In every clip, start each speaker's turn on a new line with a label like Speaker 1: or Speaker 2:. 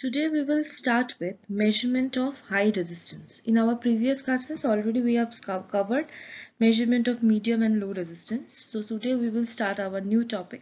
Speaker 1: Today we will start with measurement of high resistance. In our previous classes already we have covered measurement of medium and low resistance. So today we will start our new topic.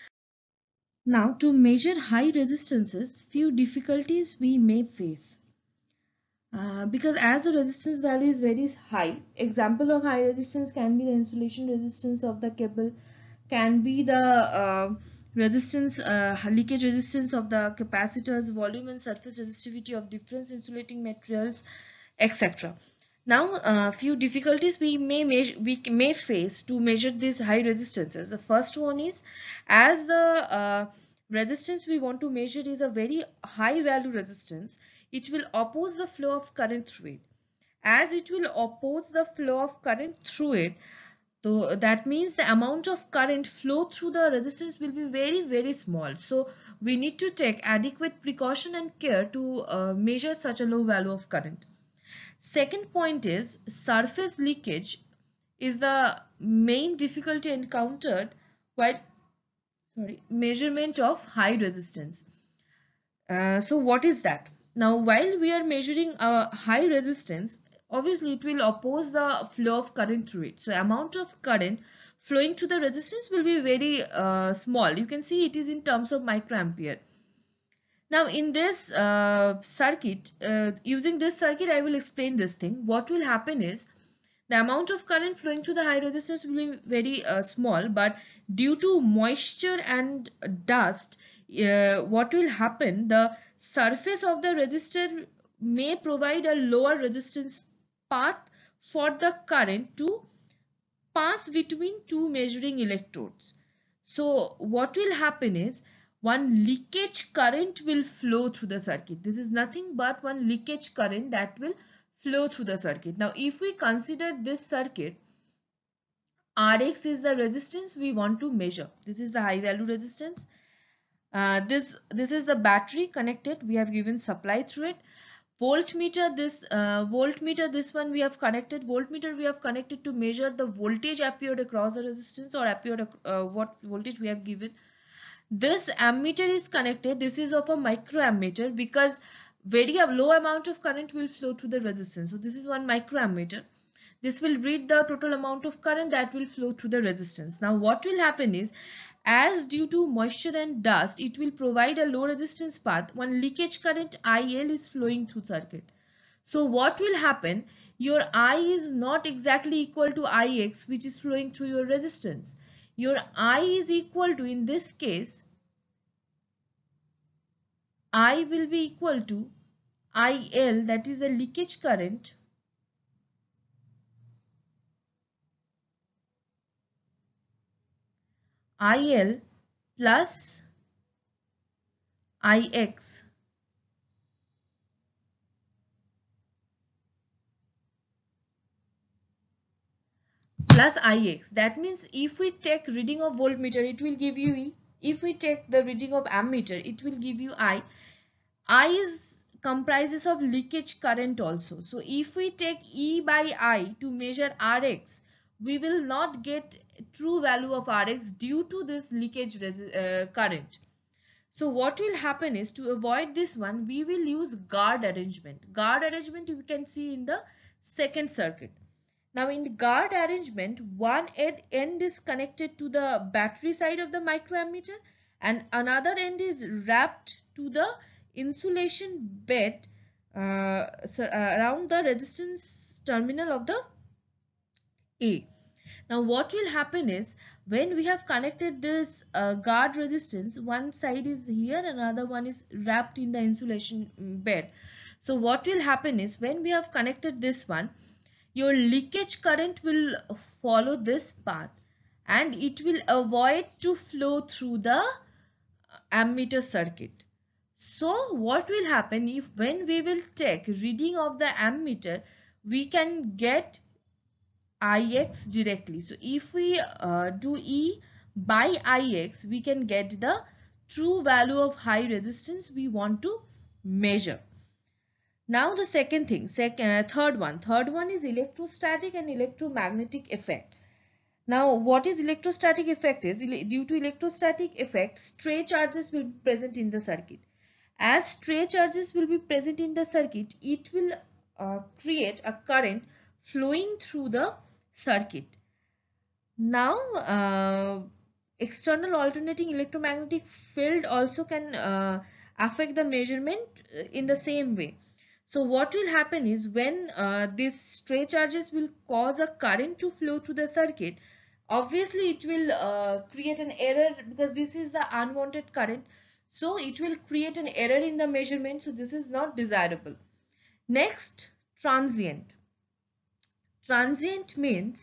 Speaker 1: Now to measure high resistances, few difficulties we may face. Because as the resistance value is very high, example of high resistance can be the insulation resistance of the cable, can be the resistance, leakage resistance of the capacitors, volume and surface resistivity of different insulating materials, etc. Now, few difficulties we may face to measure these high resistances. The first one is, as the resistance we want to measure is a very high value resistance, it will oppose the flow of current through it. As it will oppose the flow of current through it, so that means the amount of current flow through the resistance will be very small. So we need to take adequate precaution and care to measure such a low value of current. Second point is surface leakage is the main difficulty encountered while measurement of high resistance. So what is that? Now, while we are measuring a high resistance, obviously it will oppose the flow of current through it. So amount of current flowing through the resistance will be very small. You can see it is in terms of microampere. Now in this circuit, using this circuit, I will explain this thing. What will happen is the amount of current flowing through the high resistance will be very small, but due to moisture and dust, what will happen, the surface of the resistor may provide a lower resistance path for the current to pass between two measuring electrodes. So what will happen is one leakage current will flow through the circuit. This is nothing but one leakage current that will flow through the circuit. Now if we consider this circuit, Rx is the resistance we want to measure. This is the high value resistance. This is the battery connected. We have given supply through it. Voltmeter, this one we have connected. Voltmeter we have connected to measure the voltage appeared across the resistance, or appeared what voltage we have given. This ammeter is connected. This is of a microammeter because very low amount of current will flow through the resistance. So this is one microammeter. This will read the total amount of current that will flow through the resistance. Now what will happen is, as due to moisture and dust, it will provide a low resistance path. One leakage current IL is flowing through circuit. So what will happen? Your I is not exactly equal to Ix, which is flowing through your resistance. Your I is equal to, in this case, I will be equal to IL, that is a leakage current, IL plus Ix plus Ix. That means if we take reading of voltmeter, it will give you E. If we take the reading of ammeter, it will give you I. I comprises of leakage current also. So if we take E by I to measure Rx, we will not get true value of Rx due to this leakage current. So what will happen is, to avoid this one, we will use guard arrangement. Guard arrangement you can see in the second circuit. Now in guard arrangement, one end is connected to the battery side of the microammeter and another end is wrapped to the insulation bed around the resistance terminal of the A. Now what will happen is, when we have connected this guard resistance, one side is here, another one is wrapped in the insulation bed. So what will happen is, when we have connected this one, your leakage current will follow this path and it will avoid to flow through the ammeter circuit. So what will happen, if when we will take reading of the ammeter, we can get Ix directly. So if we do E by Ix, we can get the true value of high resistance we want to measure. Now the second thing, third one is electrostatic and electromagnetic effect. Now what is electrostatic effect is, due to electrostatic effect, stray charges will be present in the circuit. As stray charges will be present in the circuit, it will create a current flowing through the circuit. Now, external alternating electromagnetic field also can affect the measurement in the same way. So what will happen is when these stray charges will cause a current to flow through the circuit, obviously it will create an error because this is the unwanted current. So it will create an error in the measurement. So this is not desirable. Next, transient. Transient means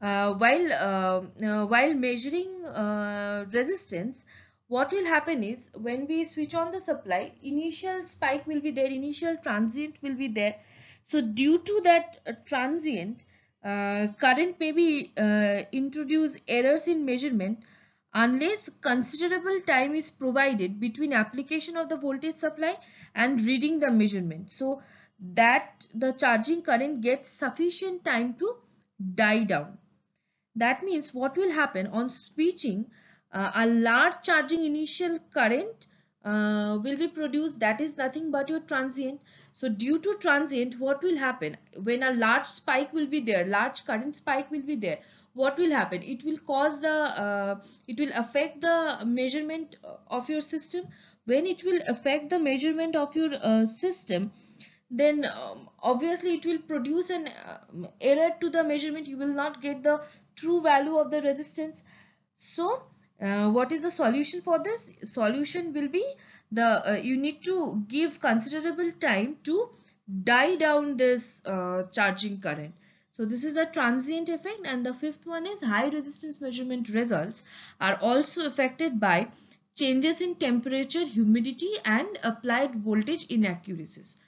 Speaker 1: while measuring resistance, what will happen is when we switch on the supply, initial spike will be there, initial transient will be there. So due to that transient, current may be introduce errors in measurement unless considerable time is provided between application of the voltage supply and reading the measurement, so that the charging current gets sufficient time to die down. That means what will happen on switching, a large charging initial current will be produced, that is nothing but your transient. So due to transient, what will happen when a large spike will be there, large current spike will be there, what will happen, it will cause the it will affect the measurement of your system. When it will affect the measurement of your system, then obviously it will produce an error to the measurement. You will not get the true value of the resistance. So what is the solution for this? Solution will be the you need to give considerable time to die down this charging current. So this is the transient effect. And the fifth one is high resistance measurement results are also affected by changes in temperature, humidity and applied voltage inaccuracies.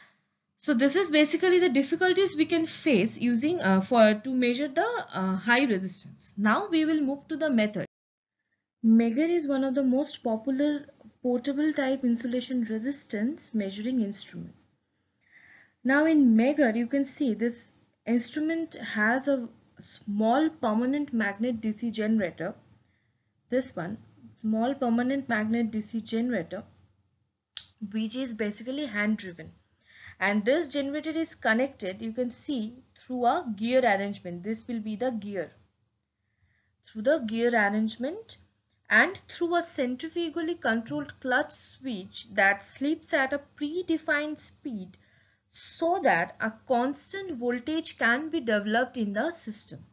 Speaker 1: So this is basically the difficulties we can face using to measure the high resistance. Now we will move to the method. Megger is one of the most popular portable type insulation resistance measuring instrument. Now in Megger you can see this instrument has a small permanent magnet DC generator. This one, small permanent magnet DC generator, which is basically hand driven. And this generator is connected, you can see, through a gear arrangement. This will be the gear. Through the gear arrangement and through a centrifugally controlled clutch switch that slips at a predefined speed so that a constant voltage can be developed in the system.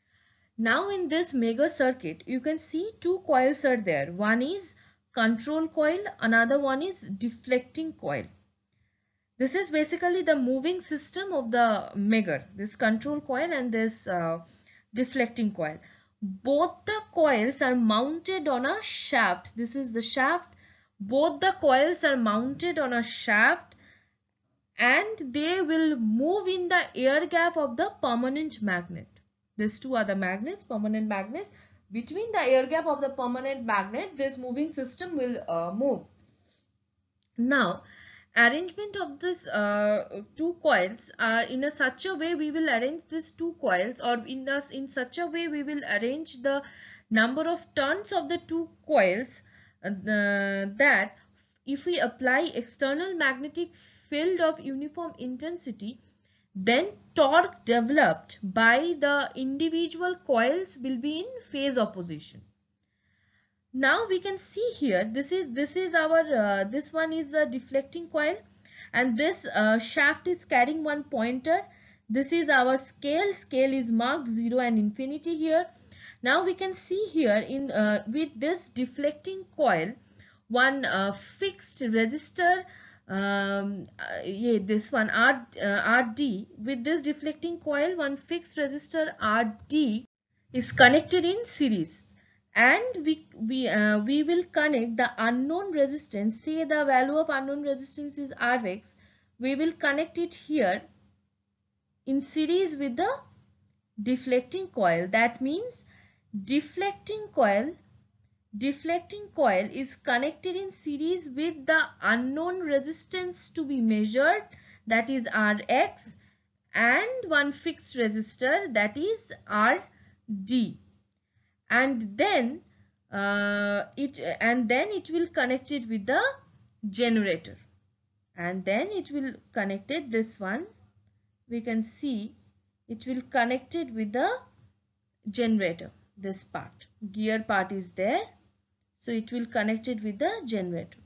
Speaker 1: Now in this mega circuit, you can see two coils are there. One is control coil, another one is deflecting coil. This is basically the moving system of the Megger, this control coil and this deflecting coil. Both the coils are mounted on a shaft. This is the shaft. Both the coils are mounted on a shaft and they will move in the air gap of the permanent magnet. These two are the magnets, permanent magnets. Between the air gap of the permanent magnet, this moving system will move. Now, arrangement of this two coils are in a such a way we will arrange these two coils, or in such a way we will arrange the number of turns of the two coils that if we apply external magnetic field of uniform intensity, then torque developed by the individual coils will be in phase opposition. Now we can see here, this is our this one is a deflecting coil and this shaft is carrying one pointer. This is our scale is marked 0 and infinity here. Now we can see here in with this deflecting coil, one fixed resistor, this one RD, with this deflecting coil one fixed resistor RD is connected in series. And we will connect the unknown resistance. Say the value of unknown resistance is Rx. We will connect it here in series with the deflecting coil. That means deflecting coil is connected in series with the unknown resistance to be measured, that is Rx, and one fixed resistor, that is Rd. And then it will connect it with the generator, and then it will connect it, this one we can see it will connect it with the generator. This part, gear part is there, so it will connect it with the generator.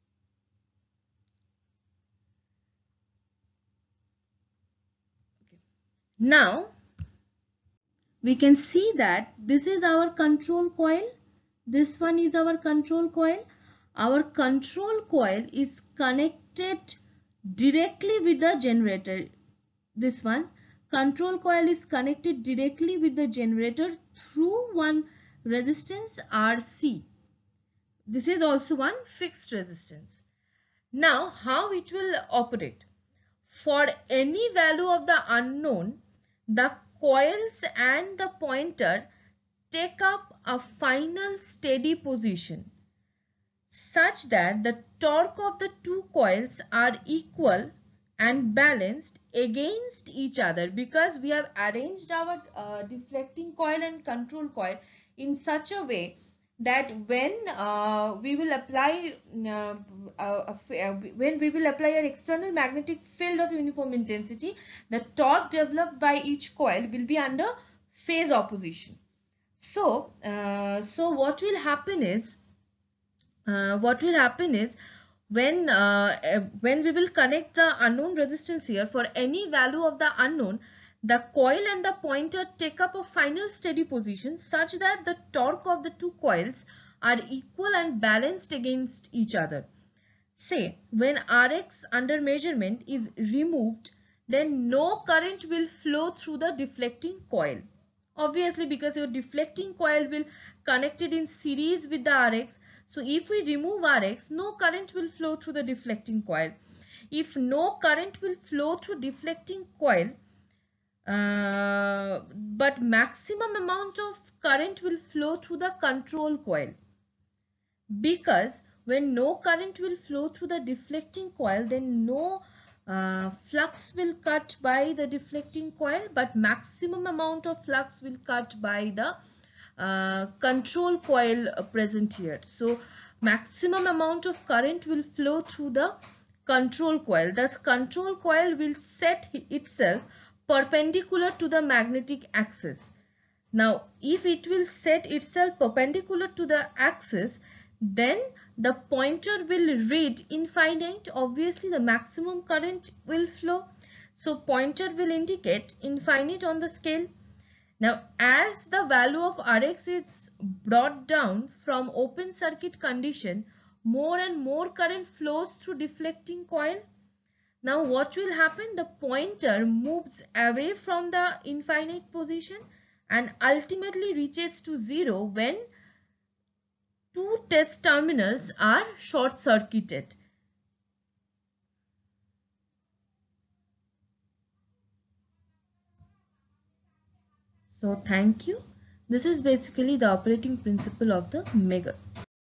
Speaker 1: Okay. Now we can see that this is our control coil, this one is our control coil. Our control coil is connected directly with the generator. This one, control coil is connected directly with the generator through one resistance RC. This is also one fixed resistance. Now how it will operate? For any value of the unknown, the coils and the pointer take up a final steady position such that the torque of the two coils are equal and balanced against each other, because we have arranged our deflecting coil and control coil in such a way that when we will apply an external magnetic field of uniform intensity, the torque developed by each coil will be under phase opposition. So what will happen is when we will connect the unknown resistance here, for any value of the unknown, the coil and the pointer take up a final steady position such that the torque of the two coils are equal and balanced against each other. Say when Rx under measurement is removed, then no current will flow through the deflecting coil. Obviously, because your deflecting coil will connected in series with the Rx. So if we remove Rx, no current will flow through the deflecting coil. If no current will flow through deflecting coil, but maximum amount of current will flow through the control coil, because when no current will flow through the deflecting coil, then no flux will cut by the deflecting coil, but maximum amount of flux will cut by the control coil present here. So maximum amount of current will flow through the control coil. Thus control coil will set itself perpendicular to the magnetic axis. Now if it will set itself perpendicular to the axis, then the pointer will read infinite. Obviously the maximum current will flow, so pointer will indicate infinite on the scale. Now as the value of Rx is brought down from open circuit condition, more and more current flows through deflecting coil. Now what will happen? The pointer moves away from the infinite position and ultimately reaches to 0 when two test terminals are short circuited. So thank you. This is basically the operating principle of the Megger.